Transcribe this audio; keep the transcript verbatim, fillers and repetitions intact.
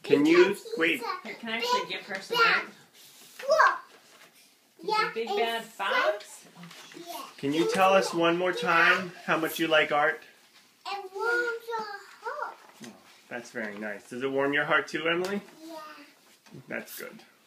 Can you wait? Here, can I actually give her some art? Yeah, a big bad fox? Can you tell us one more time how much you like art? It warms your heart. That's very nice. Does it warm your heart too, Emily? Yeah. That's good.